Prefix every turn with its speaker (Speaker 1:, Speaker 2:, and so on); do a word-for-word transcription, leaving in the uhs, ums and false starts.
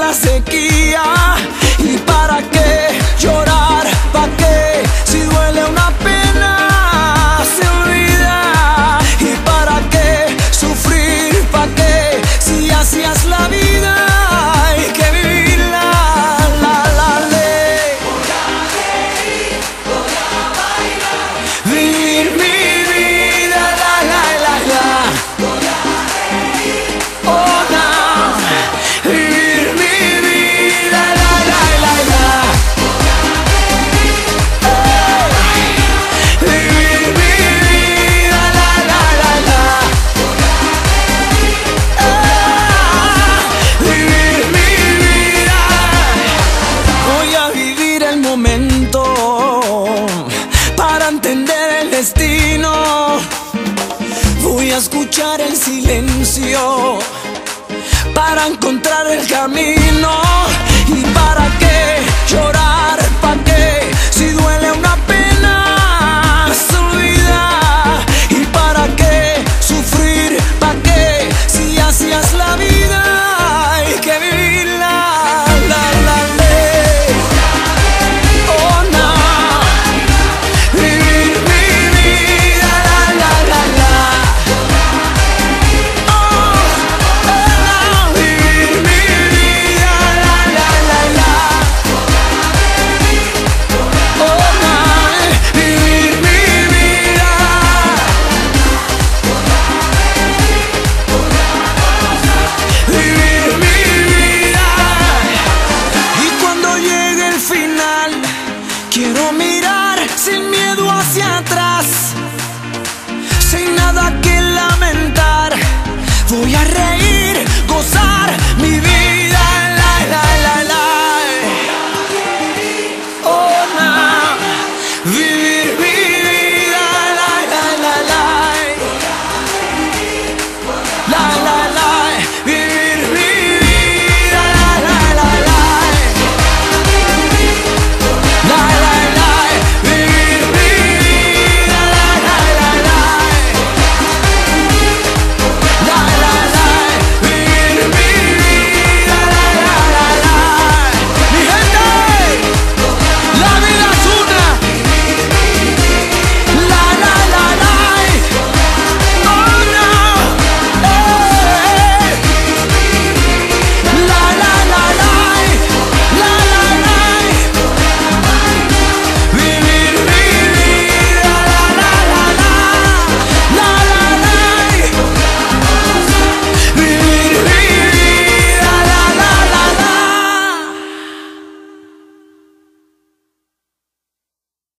Speaker 1: la sequía. ¿Y para qué llorar? ¿Para qué? Si duele una pena se olvida. ¿Y para qué sufrir? ¿Para qué? Si hacías la vida hay que vivirla. La, la ley.
Speaker 2: Voy a reír, voy a bailar,
Speaker 1: Vivir mi vida, la, la, la, la.
Speaker 2: voy a reír,
Speaker 1: Oh, no. Vivir mi vida, la, la, la, la. Vivir mi vida, la, la, la, la. Ah, vivir mi vida. Voy a vivir el momento para entender el destino. Voy a escuchar el silencio para encontrar el camino.